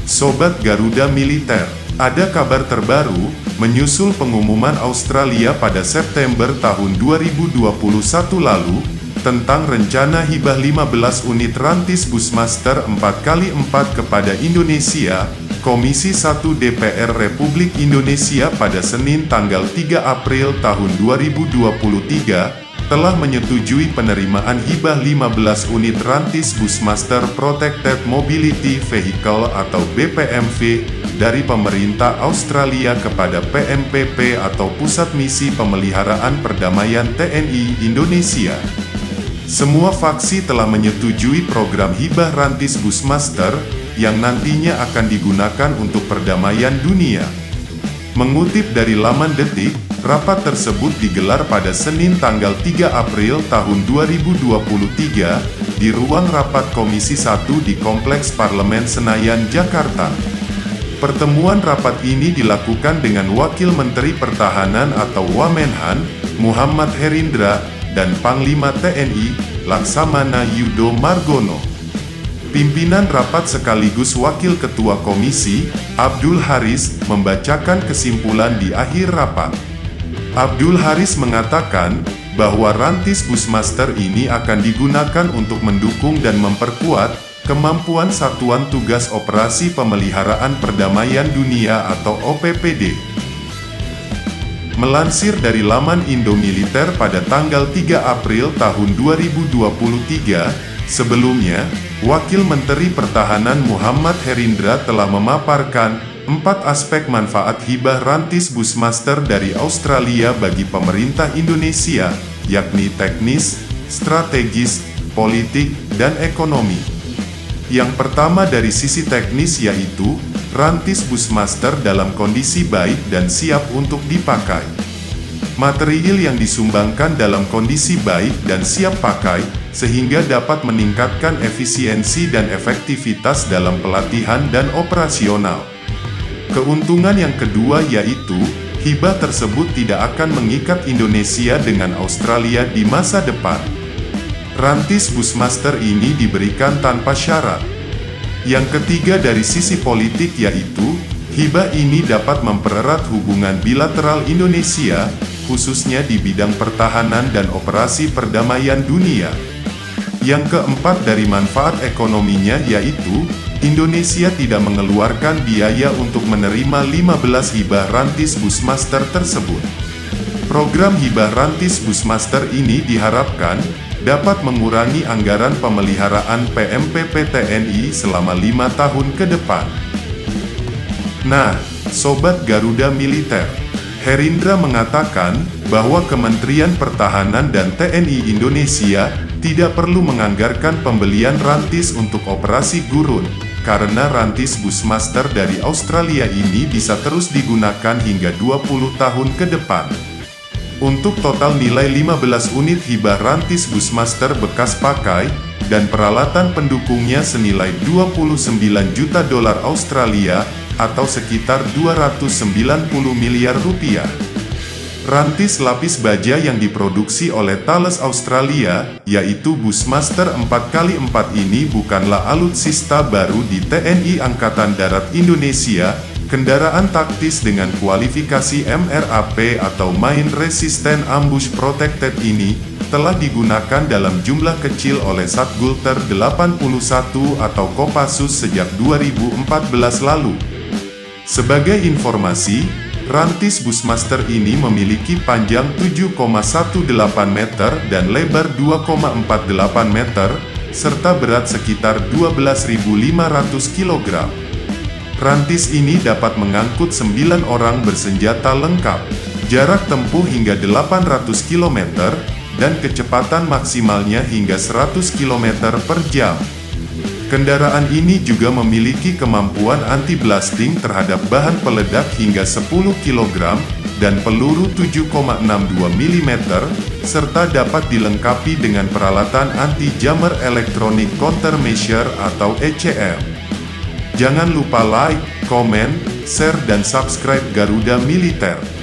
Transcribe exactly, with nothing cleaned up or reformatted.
Sobat Garuda Militer, ada kabar terbaru, menyusul pengumuman Australia pada September tahun dua ribu dua puluh satu lalu, tentang rencana hibah lima belas unit Rantis Bushmaster empat kali empat kepada Indonesia. Komisi satu D P R Republik Indonesia pada Senin tanggal tiga April tahun dua ribu dua puluh tiga, telah menyetujui penerimaan hibah lima belas unit Rantis Bushmaster Protected Mobility Vehicle atau B P M V dari pemerintah Australia kepada P M P P atau Pusat Misi Pemeliharaan Perdamaian T N I Indonesia. Semua faksi telah menyetujui program hibah Rantis Bushmaster, yang nantinya akan digunakan untuk perdamaian dunia. Mengutip dari laman Detik, rapat tersebut digelar pada Senin tanggal tiga April tahun dua ribu dua puluh tiga, di ruang rapat Komisi satu di Kompleks Parlemen Senayan, Jakarta. Pertemuan rapat ini dilakukan dengan Wakil Menteri Pertahanan atau Wamenhan, Muhammad Herindra, dan Panglima T N I, Laksamana Yudo Margono. Pimpinan rapat sekaligus Wakil Ketua Komisi, Abdul Haris, membacakan kesimpulan di akhir rapat. Abdul Haris mengatakan, bahwa Rantis Bushmaster ini akan digunakan untuk mendukung dan memperkuat kemampuan Satuan Tugas Operasi Pemeliharaan Perdamaian Dunia atau O P P D. Melansir dari laman Indomiliter pada tanggal tiga April tahun dua ribu dua puluh tiga, sebelumnya, Wakil Menteri Pertahanan Muhammad Herindra telah memaparkan empat aspek manfaat hibah Rantis Bushmaster dari Australia bagi pemerintah Indonesia, yakni teknis, strategis, politik, dan ekonomi. Yang pertama dari sisi teknis yaitu, Rantis Bushmaster dalam kondisi baik dan siap untuk dipakai. Material yang disumbangkan dalam kondisi baik dan siap pakai, sehingga dapat meningkatkan efisiensi dan efektivitas dalam pelatihan dan operasional. Keuntungan yang kedua yaitu, hibah tersebut tidak akan mengikat Indonesia dengan Australia di masa depan. Rantis Bushmaster ini diberikan tanpa syarat. Yang ketiga dari sisi politik yaitu, hibah ini dapat mempererat hubungan bilateral Indonesia, khususnya di bidang pertahanan dan operasi perdamaian dunia. Yang keempat dari manfaat ekonominya yaitu, Indonesia tidak mengeluarkan biaya untuk menerima lima belas hibah Rantis Bushmaster tersebut. Program hibah Rantis Bushmaster ini diharapkan dapat mengurangi anggaran pemeliharaan P M P P T N I selama lima tahun ke depan. Nah, Sobat Garuda Militer, Herindra mengatakan bahwa Kementerian Pertahanan dan T N I Indonesia tidak perlu menganggarkan pembelian Rantis untuk operasi gurun, karena Rantis Bushmaster dari Australia ini bisa terus digunakan hingga dua puluh tahun ke depan. Untuk total nilai lima belas unit hibah Rantis Bushmaster bekas pakai, dan peralatan pendukungnya senilai dua puluh sembilan juta dolar Australia, atau sekitar dua ratus sembilan puluh miliar rupiah. Rantis lapis baja yang diproduksi oleh Thales Australia, yaitu Bushmaster empat kali empat ini bukanlah alutsista baru di T N I Angkatan Darat Indonesia. Kendaraan taktis dengan kualifikasi M R A P atau Mine Resistant Ambush Protected ini, telah digunakan dalam jumlah kecil oleh Satgulter delapan puluh satu atau Kopassus sejak dua ribu empat belas lalu. Sebagai informasi, Rantis Bushmaster ini memiliki panjang tujuh koma delapan belas meter dan lebar dua koma empat delapan meter, serta berat sekitar dua belas ribu lima ratus kilogram. Rantis ini dapat mengangkut sembilan orang bersenjata lengkap, jarak tempuh hingga delapan ratus kilometer, dan kecepatan maksimalnya hingga seratus kilometer per jam. Kendaraan ini juga memiliki kemampuan anti-blasting terhadap bahan peledak hingga sepuluh kilogram, dan peluru tujuh koma enam dua milimeter, serta dapat dilengkapi dengan peralatan anti-jammer electronic countermeasure atau E C M. Jangan lupa like, komen, share dan subscribe Garuda Militer.